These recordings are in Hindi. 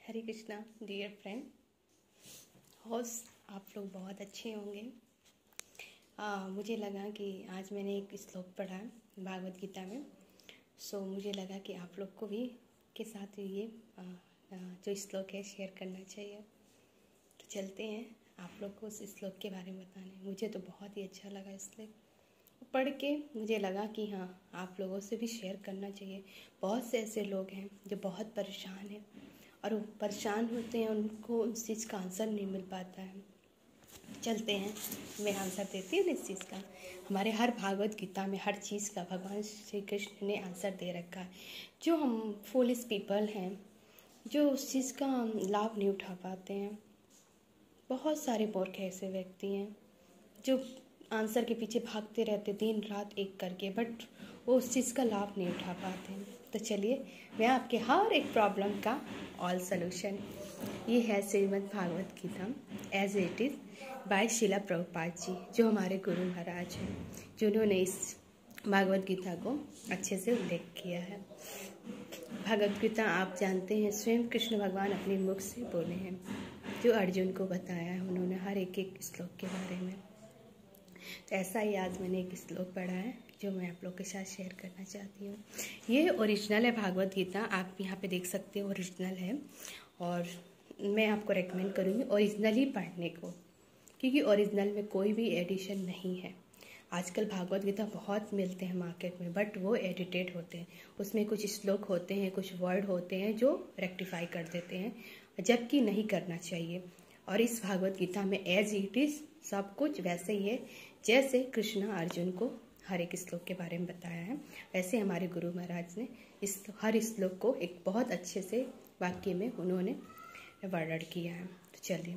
हरे कृष्णा डियर फ्रेंड। होप्स आप लोग बहुत अच्छे होंगे। मुझे लगा कि आज मैंने एक श्लोक पढ़ा भागवत गीता में, सो मुझे लगा कि आप लोग को भी के साथ ये जो श्लोक है शेयर करना चाहिए। तो चलते हैं आप लोग को उस श्लोक के बारे में बताने। मुझे तो बहुत ही अच्छा लगा इसलिए पढ़ के, मुझे लगा कि हाँ आप लोगों से भी शेयर करना चाहिए। बहुत से ऐसे लोग हैं जो बहुत परेशान हैं और वो परेशान होते हैं, उनको उस चीज़ का आंसर नहीं मिल पाता है। चलते हैं, मैं आंसर देती हूँ इस चीज़ का। हमारे हर भागवत गीता में हर चीज़ का भगवान श्री कृष्ण ने आंसर दे रखा है। जो हम फुलिश पीपल हैं, जो उस चीज़ का लाभ नहीं उठा पाते हैं, बहुत सारे मूर्ख ऐसे व्यक्ति हैं जो आंसर के पीछे भागते रहते दिन रात एक करके, बट वो उस चीज़ का लाभ नहीं उठा पाते हैं। तो चलिए, मैं आपके हर एक प्रॉब्लम का ऑल सॉल्यूशन, ये है Shrimad Bhagavat Gita as it is by Srila Prabhupada जी, जो हमारे गुरु महाराज हैं, जिन्होंने इस भागवत गीता को अच्छे से उल्लेख किया है। भागवत गीता आप जानते हैं स्वयं कृष्ण भगवान अपने मुख से बोले हैं, जो अर्जुन को बताया है उन्होंने हर एक श्लोक के बारे में। तो ऐसा ही आज मैंने एक श्लोक पढ़ा है जो मैं आप लोग के साथ शेयर करना चाहती हूँ। ये ओरिजिनल है भागवत गीता, आप यहाँ पे देख सकते हो ओरिजिनल है, और मैं आपको रेकमेंड करूँगी ओरिजिनल ही पढ़ने को, क्योंकि ओरिजिनल में कोई भी एडिशन नहीं है। आजकल भागवत गीता बहुत मिलते हैं मार्केट में, बट वो एडिटेड होते हैं। उसमें कुछ श्लोक होते हैं, कुछ वर्ड होते हैं जो रेक्टिफाई कर देते हैं, जबकि नहीं करना चाहिए। और इस भागवत गीता में एज इट इज़ सब कुछ वैसे ही है जैसे कृष्ण अर्जुन को हर एक श्लोक के बारे में बताया है, वैसे हमारे गुरु महाराज ने इस हर श्लोक को एक बहुत अच्छे से वाक्य में उन्होंने वर्णन किया है। तो चलिए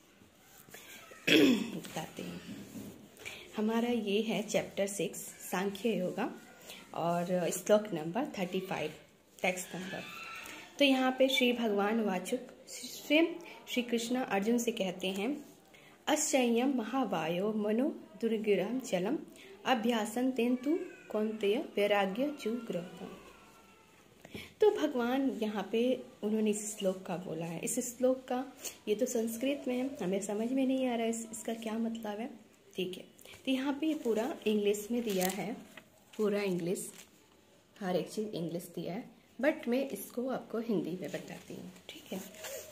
बताते हैं। हमारा ये है चैप्टर 6 सांख्य योगा और श्लोक नंबर 35 टेक्स्ट नंबर। तो यहाँ पे श्री भगवान वाचुक स्वयं श्री कृष्ण अर्जुन से कहते हैं, असंयम महावायो मनो दुर्गिरम चलम अभ्यासन तेन्तु कौन्तेय वैराग्य चुग्रहम। तो भगवान यहाँ पे उन्होंने इस श्लोक का बोला है। इस श्लोक का ये तो संस्कृत में है, हमें समझ में नहीं आ रहा है इसका क्या मतलब है, ठीक है। तो यहाँ पे पूरा इंग्लिश में दिया है, पूरा इंग्लिश, हर एक चीज़ इंग्लिश दिया है, बट मैं इसको आपको हिंदी में बताती हूँ, ठीक है।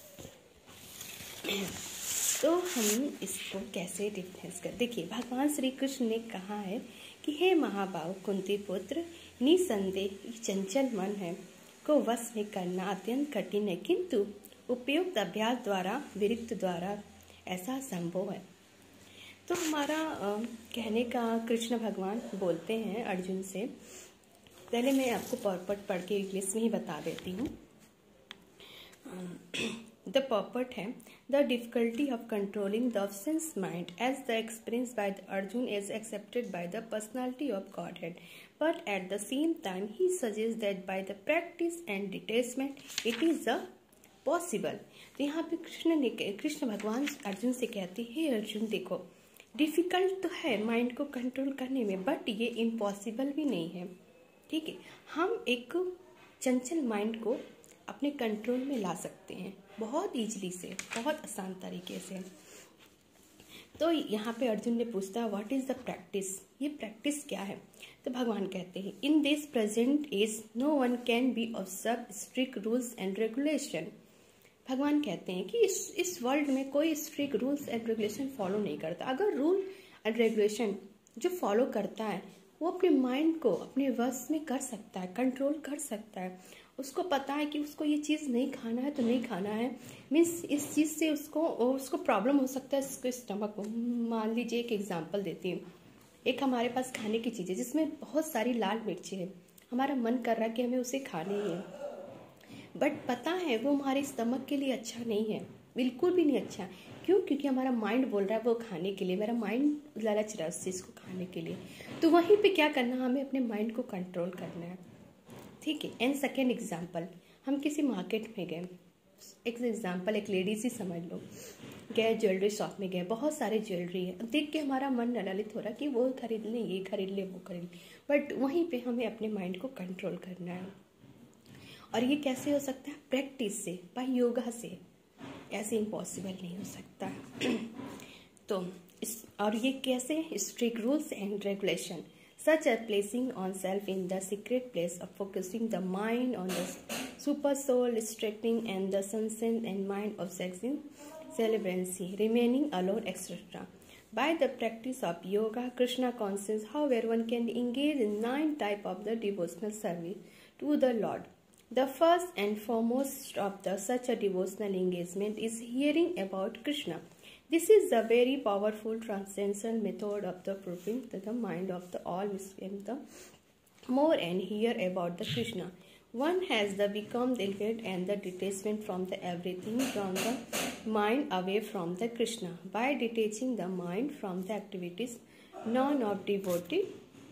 तो हम इसको कैसे डिफरेंस कर, देखिए भगवान श्री कृष्ण ने कहा है कि हे महाबाहु कुंती पुत्र, निसंदेह चंचल मन है को वश में करना अत्यंत कठिन है, किंतु उपयुक्त अभ्यास द्वारा विरक्त द्वारा ऐसा संभव है। तो हमारा कहने का कृष्ण भगवान बोलते हैं अर्जुन से, पहले मैं आपको पॉपट पढ़ के इंग्लिश में ही बता देती हूँ। The purport है, the difficulty of controlling the sense mind as the experienced by the Arjun is accepted by the personality of Godhead, but at the same time he suggests that by the practice and detachment it is possible। तो यहाँ पे कृष्ण भगवान अर्जुन से कहते हैं, हे अर्जुन देखो, डिफिकल्ट तो है माइंड को कंट्रोल करने में, बट ये इम्पॉसिबल भी नहीं है, ठीक है। हम एक चंचल माइंड को अपने कंट्रोल में ला सकते हैं बहुत ईजिली से, बहुत आसान तरीके से। तो यहाँ पे अर्जुन ने पूछता, व्हाट इज द प्रैक्टिस, ये प्रैक्टिस क्या है। तो भगवान कहते हैं, in this present age no one can be observe strict rules and regulation. भगवान कहते हैं कि इस वर्ल्ड में कोई strict rules and regulation follow नहीं करता। अगर रूल एंड रेगुलेशन जो फॉलो करता है वो अपने माइंड को अपने वश में कर सकता है, कंट्रोल कर सकता है। उसको पता है कि उसको ये चीज़ नहीं खाना है तो नहीं खाना है, मीन्स इस चीज़ से उसको प्रॉब्लम हो सकता है उसके स्टमक में। मान लीजिए एक एग्जांपल देती हूँ, एक हमारे पास खाने की चीज़ है जिसमें बहुत सारी लाल मिर्ची है, हमारा मन कर रहा है कि हमें उसे खानी है, बट पता है वो हमारे स्टमक के लिए अच्छा नहीं है, बिल्कुल भी नहीं अच्छा। क्यों? क्योंकि हमारा माइंड बोल रहा है वो खाने के लिए, मेरा माइंड ललच रहा है उस चीज़ को खाने के लिए। तो वहीं पे क्या करना, हमें अपने माइंड को कंट्रोल करना है, ठीक है। एंड सेकेंड एग्जाम्पल, हम किसी मार्केट में गए, एक एग्जाम्पल एक लेडीज ही समझ लो, गए ज्वेलरी शॉप में गए, बहुत सारे ज्वेलरी है, देख के हमारा मन ललित हो रहा कि वो खरीद लें, ये खरीद ले, वो खरीद ले, बट वहीं पे हमें अपने माइंड को कंट्रोल करना है। और ये कैसे हो सकता है? प्रैक्टिस से, बाय योगा से। ऐसे इम्पॉसिबल नहीं हो सकता। तो और ये कैसे? Strict rules and regulation such as placing oneself in the secret place of focusing the mind on the super soul, restricting and the sunset and mind obsessing celebrancy, remaining alone, etc. By the practice of yoga, Krishna consciousness, however, one can engage in 9 types of the devotional service to the Lord. The first and foremost of such a devotional engagement is hearing about Krishna. This is a very powerful transcendental method of the proving the mind of the all and the more and hear about the Krishna. One has the become the elevated and the detachment from the everything from the mind away from the Krishna. By detaching the mind from the activities none of devotee,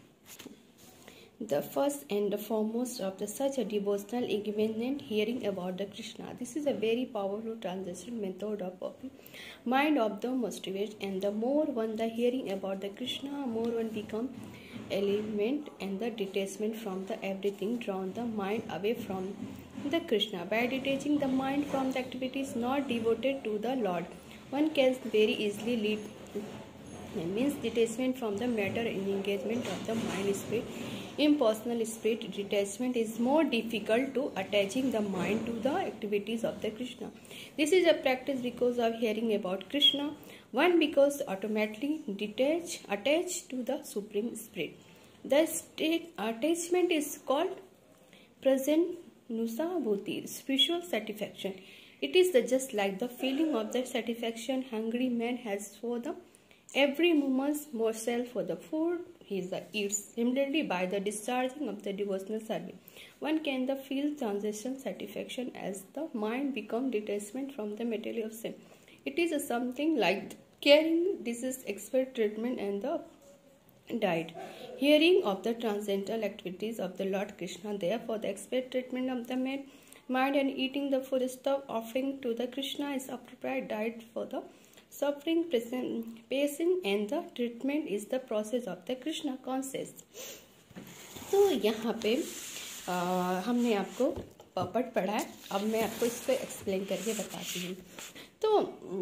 the first and the foremost of such a devotional engagement hearing about the Krishna. This is a very powerful transition method of mind of the motivate, and the more one the hearing about the Krishna, more one become element and the detachment from the everything drawn the mind away from the Krishna. By detaching the mind from the activities not devoted to the Lord, one can very easily lead means detachment from the matter and engagement of the mind spirit. Impersonal spirit detachment is more difficult to attaching the mind to the activities of the Krishna. This is a practice because of hearing about Krishna. One because automatically attached to the Supreme Spirit. The state attachment is called prasanusabhuti, spiritual satisfaction. It is just like the feeling of the satisfaction hungry man has for the every moment's morsel for the food he eats. Similarly, by the discharging of the devotional service, one can feel transition satisfaction as the mind become detachment from the material of sin. It is something like caring disease, expert treatment, and the diet. Hearing of the transcendental activities of the Lord Krishna, therefore the expert treatment of the mind, and eating the food stuff offering to the Krishna is appropriate diet for the suffering patient, and the treatment is the process of the Krishna consciousness. तो यहाँ पे हमने आपको पढ़ पढ़ा है। अब मैं आपको इसको एक्सप्लेन करके बताती हूँ। तो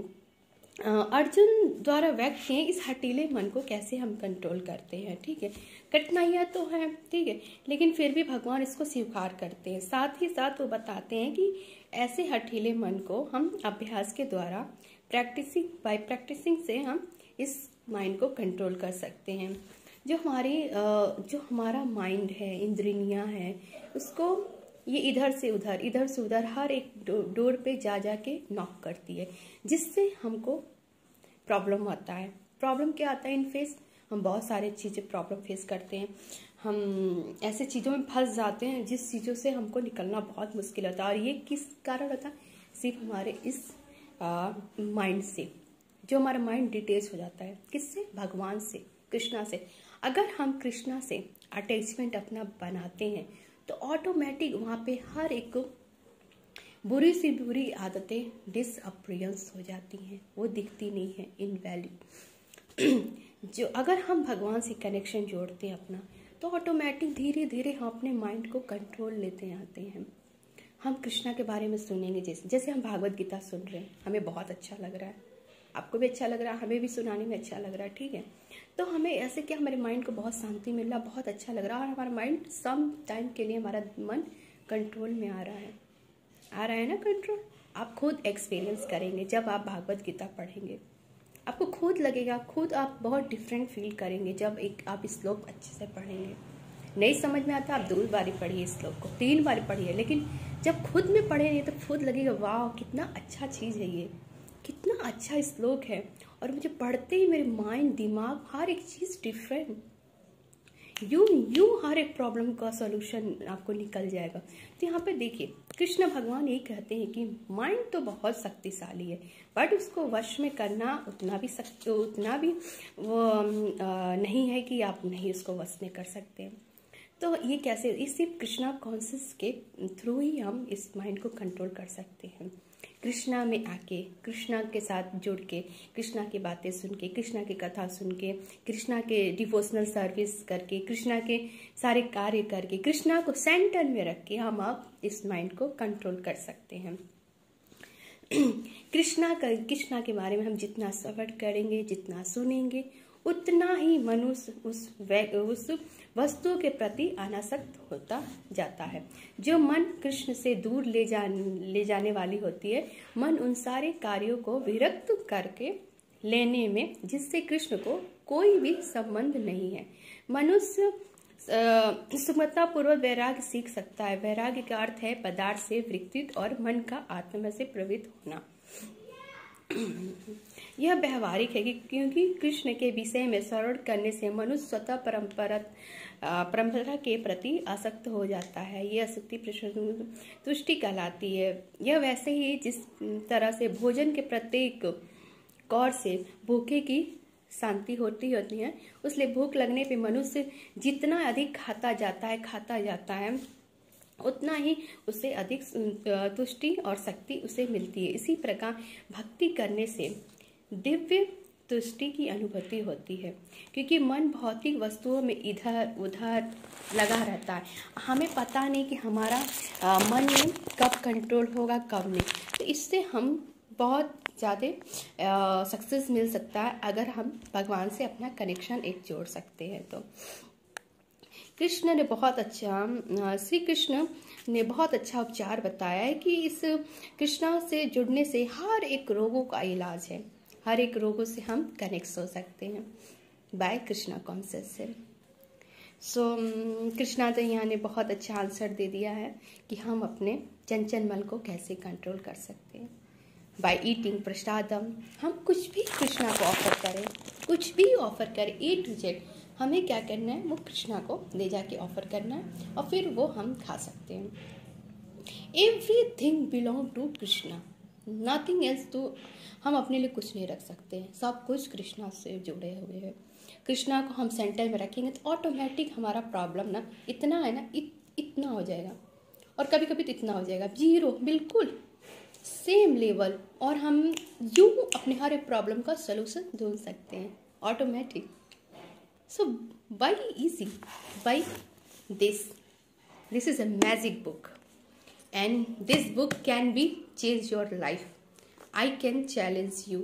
अर्जुन द्वारा व्यक्त किए इस हटीले मन को कैसे हम कंट्रोल करते हैं। ठीक है, कठिनाइयाँ तो हैं, ठीक है, लेकिन फिर भी भगवान इसको स्वीकार करते हैं। साथ ही साथ वो बताते हैं कि ऐसे हठीले मन को हम अभ्यास के द्वारा बाय प्रैक्टिसिंग से हम इस माइंड को कंट्रोल कर सकते हैं। जो हमारा माइंड है, इंद्रियां हैं, उसको ये इधर से उधर हर एक डोर पे जा के नॉक करती है, जिससे हमको प्रॉब्लम आता है। प्रॉब्लम क्या आता है इन फेस? हम बहुत सारे चीज़ें प्रॉब्लम फेस करते हैं। हम ऐसे चीज़ों में फंस जाते हैं जिस चीज़ों से हमको निकलना बहुत मुश्किल होता है। और ये किस कारण होता है? सिर्फ हमारे इस माइंड से, जो हमारा माइंड डिटेच हो जाता है। किससे? भगवान से, कृष्णा से। अगर हम कृष्णा से अटैचमेंट अपना बनाते हैं तो ऑटोमेटिक वहाँ पे हर एक बुरी सी बुरी आदतें डिसअपियरेंस हो जाती हैं, वो दिखती नहीं है इन वैल्यू। जो अगर हम भगवान से कनेक्शन जोड़ते हैं अपना, तो ऑटोमेटिक धीरे धीरे हम अपने माइंड को कंट्रोल लेते आते हैं। हम कृष्णा के बारे में सुनेंगे, जैसे हम भागवत गीता सुन रहे हैं, हमें बहुत अच्छा लग रहा है, आपको भी अच्छा लग रहा है, हमें भी सुनाने में अच्छा लग रहा है। ठीक है, तो हमें ऐसे क्या हमारे माइंड को बहुत शांति मिल रहा, बहुत अच्छा लग रहा है, और हमारा माइंड सम टाइम के लिए हमारा मन कंट्रोल में आ रहा है ना कंट्रोल। आप खुद एक्सपीरियंस करेंगे जब आप भागवत गीता पढ़ेंगे, आपको खुद लगेगा, खुद आप बहुत डिफरेंट फील करेंगे जब आप श्लोक अच्छे से पढ़ेंगे। नहीं समझ में आता, आप 2 बार पढ़िए श्लोक को, 3 बार पढ़िए, लेकिन जब खुद में पढ़ेंगे तो खुद लगेगा वाह कितना अच्छा चीज़ है ये, कितना अच्छा श्लोक है। और मुझे पढ़ते ही मेरे माइंड, दिमाग, हर एक चीज़ डिफरेंट, यूं हर एक प्रॉब्लम का सॉल्यूशन आपको निकल जाएगा। तो यहाँ पे देखिए कृष्ण भगवान ये कहते हैं कि माइंड तो बहुत शक्तिशाली है, बट उसको वश में करना उतना भी वो नहीं है कि आप नहीं उसको वश में कर सकते हैं। तो ये कैसे, इस सिर्फ कृष्णा कॉन्शियस के थ्रू ही हम इस माइंड को कंट्रोल कर सकते हैं। कृष्णा में आके, कृष्णा के साथ जुड़ के, कृष्णा की बातें सुन के, कृष्णा की कथा सुन के, कृष्णा के डिवोशनल सर्विस करके, कृष्णा के सारे कार्य करके, कृष्णा को सेंटर में रख के हम अब इस माइंड को कंट्रोल कर सकते हैं। कृष्णा के बारे में हम जितना श्रवण करेंगे, जितना सुनेंगे, उतना ही मनुष्य उस वस्तु के प्रति अनासक्त होता जाता है। जो मन कृष्ण से दूर ले जाने वाली होती है, मन उन सारे कार्यों को विरक्त करके लेने में जिससे कृष्ण को कोई भी संबंध नहीं है। मनुष्य सुगमतापूर्वक वैराग्य सीख सकता है। वैराग्य का अर्थ है पदार्थ से विकृत और मन का आत्मा से प्रवृत्त होना। यह व्यवहारिक है क्योंकि कृष्ण के विषय में श्रवण करने से मनुष्य स्वतः परंपरा के प्रति आसक्त हो जाता है। यह आसक्ति तुष्टि कहलाती है। यह वैसे ही जिस तरह से भोजन के प्रत्येक कौर से भूखे की शांति होती है, उसलिए भूख लगने पे मनुष्य जितना अधिक खाता जाता है उतना ही उसे अधिक तुष्टि और शक्ति उसे मिलती है। इसी प्रकार भक्ति करने से दिव्य तुष्टि की अनुभूति होती है, क्योंकि मन भौतिक वस्तुओं में इधर उधर लगा रहता है। हमें पता नहीं कि हमारा मन में कब कंट्रोल होगा, कब नहीं। तो इससे हम बहुत ज़्यादा सक्सेस मिल सकता है अगर हम भगवान से अपना कनेक्शन एक जोड़ सकते हैं। तो श्री कृष्ण ने बहुत अच्छा उपचार बताया है कि इस कृष्णा से जुड़ने से हर एक रोगों का इलाज है। हर एक रोगों से हम कनेक्ट हो सकते हैं बाय कृष्णा कॉन्शियस से। कृष्णा तो यहाँ ने बहुत अच्छा आंसर दे दिया है कि हम अपने चंचल मन को कैसे कंट्रोल कर सकते हैं। बाय ईटिंग प्रसादम, हम कुछ भी कृष्णा को ऑफर करें, कुछ भी ऑफर करें, A to Z, हमें क्या करना है, वो कृष्णा को ले जाके ऑफर करना है और फिर वो हम खा सकते हैं। Everything belong to Krishna, nothing else. तो हम अपने लिए कुछ नहीं रख सकते हैं, सब कुछ कृष्णा से जुड़े हुए हैं। कृष्णा को हम सेंटर में रखेंगे तो ऑटोमेटिक हमारा प्रॉब्लम ना इतना है ना इतना हो जाएगा, और कभी कभी तो इतना हो जाएगा, 0 बिल्कुल सेम लेवल, और हम यूं अपने हर एक प्रॉब्लम का सोल्यूशन ढूंढ सकते हैं automatic. So why easy? Why this is a magic book, and this book can be change your life. I can challenge you.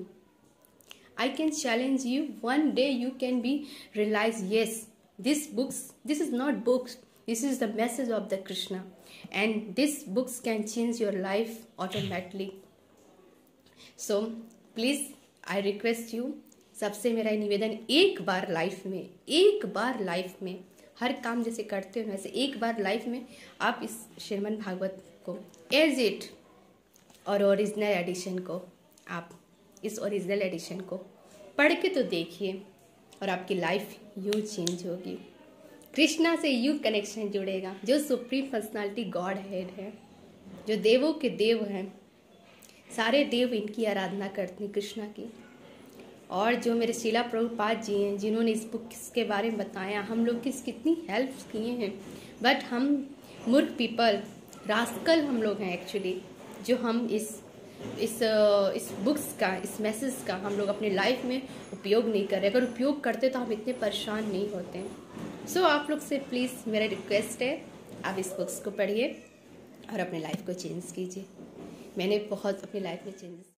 One day you can be realize, yes, this is not books. This is the message of the Krishna, and these books can change your life automatically. So please, I request you, सबसे मेरा निवेदन, एक बार लाइफ में हर काम जैसे करते हो वैसे एक बार लाइफ में आप इस श्रीमद् भागवत को एज इट और ओरिजिनल एडिशन को, आप इस ओरिजिनल एडिशन को पढ़ के तो देखिए, और आपकी लाइफ यूँ चेंज होगी। कृष्णा से यूँ कनेक्शन जुड़ेगा, जो सुप्रीम पर्सनालिटी गॉड हेड है, जो देवों के देव हैं, सारे देव इनकी आराधना करते हैं कृष्णा की। और जो मेरे शीला प्रभुपाद जी हैं, जिन्होंने इस बुक के बारे में बताया, हम लोग की कितनी हेल्प किए हैं, बट हम मूर्ख पीपल, रास्कल हम लोग हैं एक्चुअली, जो हम इस बुक्स का, इस मैसेज का हम लोग अपने लाइफ में उपयोग नहीं कर रहे। अगर उपयोग करते तो हम इतने परेशान नहीं होते हैं। सो आप लोग से प्लीज़ मेरा रिक्वेस्ट है, आप इस बुक्स को पढ़िए और अपने लाइफ को चेंज कीजिए। मैंने बहुत अपनी लाइफ में चेंजेस